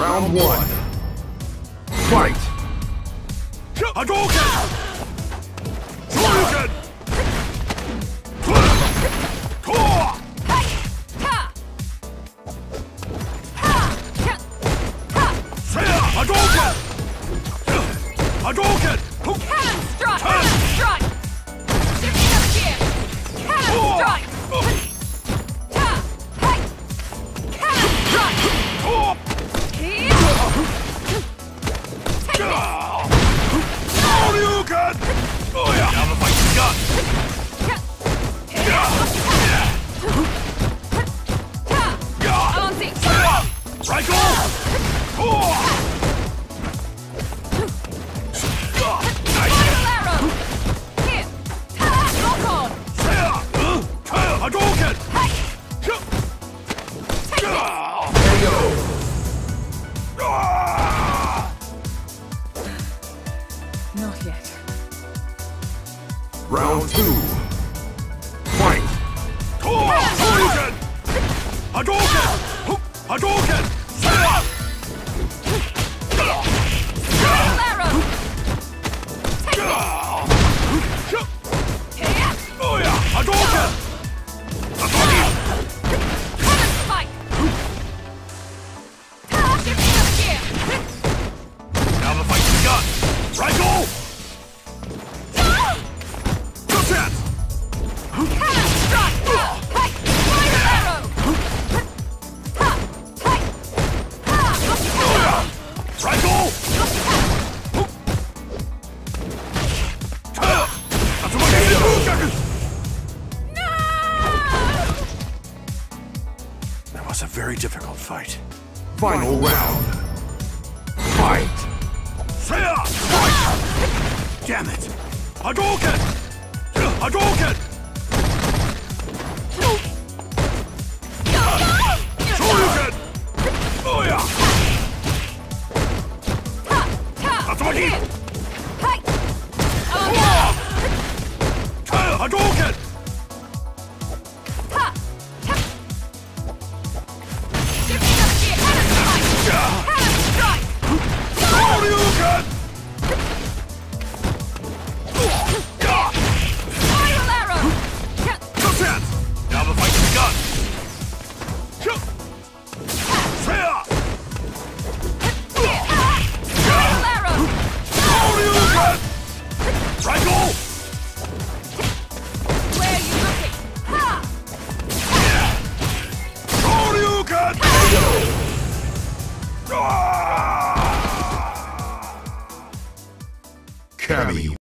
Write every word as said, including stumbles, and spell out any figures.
Round one. Fight! Hadouken! Shoryuken! Core! Hadouken! Hadouken! Cannon strike! Cannon strike! Shifting up gear! Cannon strike! Ta! Hey! Cannon strike! Here! Take this! Shoryuken! Oh yeah! Now the fight's begun! Rifle! Oh! Hadouken! Not yet. Round two. Fight! Hadouken! Hadouken! Hadouken! Oh yeah! Hadouken! Now the fight's begun! Rifle! Good chance! Cannon strike! Hey! Fire arrow! Ha! Hey! Ha! Rifle! That's what I need! No! That was a very difficult fight. Final round. Fight! Fight! Damn it! Hadouken! Hadouken! Shoryuken! Oh yeah! That's what I need! Hey! Hadouken! Ha! Shifting up gear! Cannon strike! Cannon strike! Shoryuken! Spiral arrow! Good chance! Now the fight's begun! Spiral arrow! Shoryuken! Rifle! Where are you looking? Ha! Shoryuken! Cammy.